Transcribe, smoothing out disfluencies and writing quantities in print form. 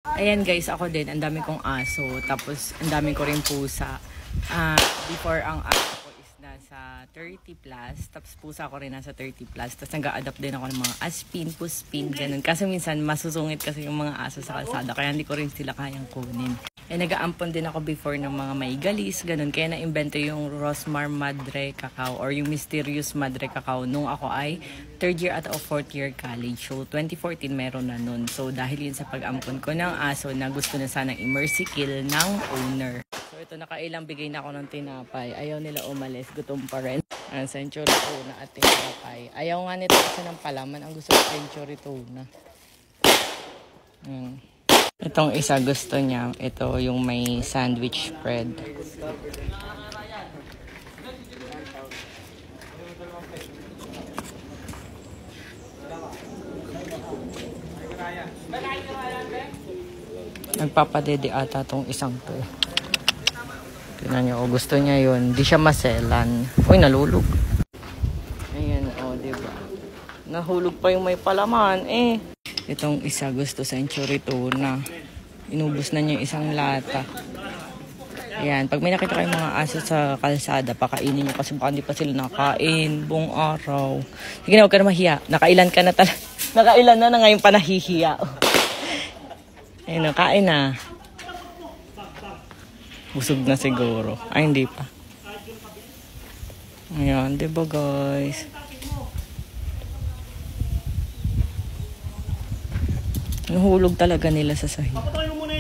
Ayan guys, ako din, ang dami kong aso. Tapos, ang dami ko rin pusa. Before, ang aso ko is nasa 30 plus. Tapos, pusa ko rin nasa 30 plus. Tapos, nag-a-adopt din ako ng mga aspin, puspin, ganun. Kasi minsan, masusungit kasi yung mga aso sa kalsada. Kaya hindi ko rin sila kayang kunin. Nag-aampon din ako before ng mga may galis, ganun. Kaya na-invento yung Rosmar Madre Cacao or yung Mysterious Madre Cacao nung ako ay 3rd year at o 4th year college. So, 2014 meron na nun. So, dahil yun sa pag-ampon ko ng aso na gusto na sanang i-mercy kill ng owner. So, ito nakailang bigay na ako ng tinapay. Ayaw nila umalis. Gutom pa rin. Ang century tuna at tinapay. Ayaw nga nito kasi ng palaman. Ang gusto ko century tuna. Itong isa gusto niya, ito yung may sandwich spread. Nagpapadede ata tong isang to. Tingnan niyo, gusto niya yun. Di siya maselan. Uy, nalulog. Ayan, diba? Nahulog pa yung may palaman, Itong isa gusto century tuna. Inubos na niya isang lata. Ayan, pag may nakita kayong mga aso sa kalsada, pakainin niyo kasi baka hindi pa sila nakain buong araw. Sige na, huwag ka na mahiya. Nakailan ka na talaga. Nakailan na ngayon pa nahihiya. Ayun, kain na. Busog na siguro. Ay, hindi pa. Ayan, diba guys? Nahulog talaga nila sa sahig.